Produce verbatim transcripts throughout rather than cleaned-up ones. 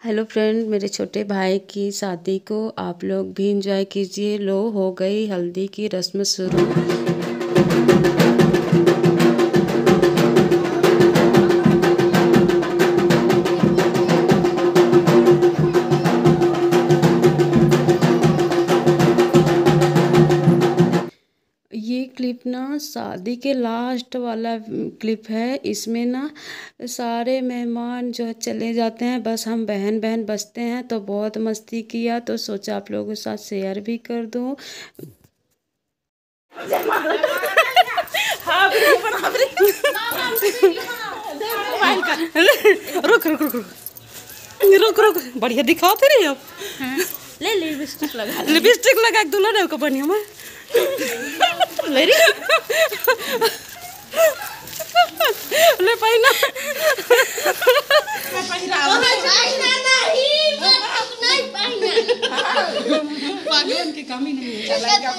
Hello friend, मेरे छोटे भाई की शादी को आप लोग भी इंजॉय कीजिए। लो, हो गई हल्दी की रस्म शुरू। ये क्लिप ना शादी के लास्ट वाला क्लिप है। इसमें ना सारे मेहमान जो है चले जाते हैं, बस हम बहन बहन बचते हैं। तो बहुत मस्ती किया, तो सोचा आप लोगों के साथ शेयर भी कर दूं। रुक रुक रुक रुक रुक रुक बढ़िया दिखाते रही अब। ले लिपस्टिक लगा लिपस्टिक लगा के दुल्हन है बढ़िया में ले रही ले पहिना पागलन की कमी नहीं है। लड़का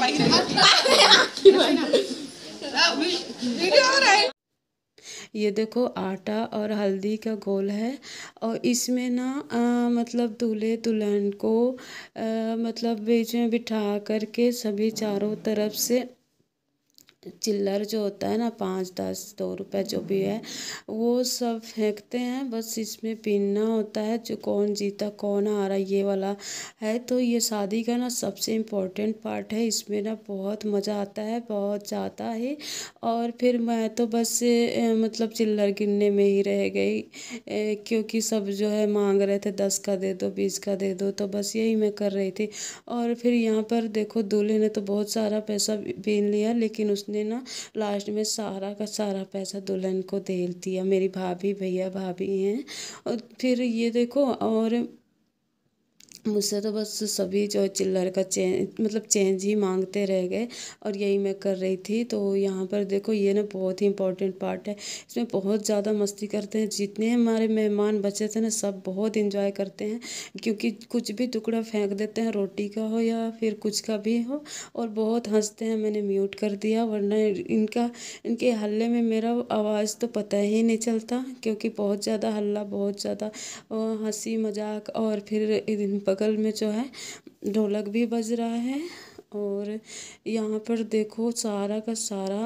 वीडियो हो रहा है। ये देखो आटा और हल्दी का घोल है, और इसमें ना आ, मतलब दूल्हे दुल्हन को आ, मतलब बीच में बिठा करके सभी चारों तरफ से चिल्लर जो होता है ना, पाँच दस दो रुपए जो भी है वो सब फेंकते हैं। बस इसमें पीना होता है, जो कौन जीता कौन आ रहा ये वाला है। तो ये शादी का ना सबसे इम्पोर्टेंट पार्ट है। इसमें ना बहुत मज़ा आता है, बहुत ज़्यादा है। और फिर मैं तो बस ए, मतलब चिल्लर गिनने में ही रह गई, ए, क्योंकि सब जो है मांग रहे थे दस का दे दो, बीस का दे दो, तो बस यही मैं कर रही थी। और फिर यहाँ पर देखो दूल्हे ने तो बहुत सारा पैसा बीन लिया, लेकिन उसने ने ना लास्ट में सारा का सारा पैसा दुल्हन को दे दिया। मेरी भाभी भैया भाभी हैं। और फिर ये देखो, और मुझसे तो बस सभी जो चिल्लर का चेंज मतलब चेंज ही मांगते रह गए, और यही मैं कर रही थी। तो यहाँ पर देखो ये ना बहुत ही इम्पोर्टेंट पार्ट है। इसमें बहुत ज़्यादा मस्ती करते हैं। जितने हमारे मेहमान बचे थे ना, सब बहुत इंजॉय करते हैं, क्योंकि कुछ भी टुकड़ा फेंक देते हैं, रोटी का हो या फिर कुछ का भी हो, और बहुत हंसते हैं। मैंने म्यूट कर दिया, वरना इनका इनके हल्ले में मेरा आवाज़ तो पता ही नहीं चलता, क्योंकि बहुत ज़्यादा हल्ला, बहुत ज़्यादा हंसी मजाक। और फिर बगल में जो है ढोलक भी बज रहा है। और यहाँ पर देखो सारा का सारा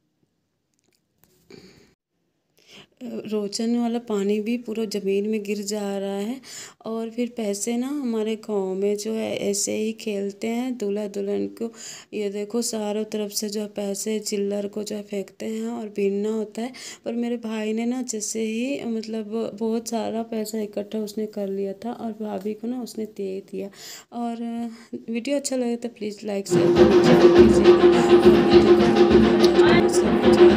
रोचन वाला पानी भी पूरा ज़मीन में गिर जा रहा है। और फिर पैसे ना हमारे गांव में जो है ऐसे ही खेलते हैं दूल्हा दुल्हन को। ये देखो चारों तरफ से जो है पैसे चिल्लर को जो है फेंकते हैं और बीनना होता है। पर मेरे भाई ने ना जैसे ही मतलब बहुत सारा पैसा इकट्ठा उसने कर लिया था, और भाभी को ना उसने दे दिया। और वीडियो अच्छा लगे तो प्लीज़ लाइक शेयर कीजिएगा।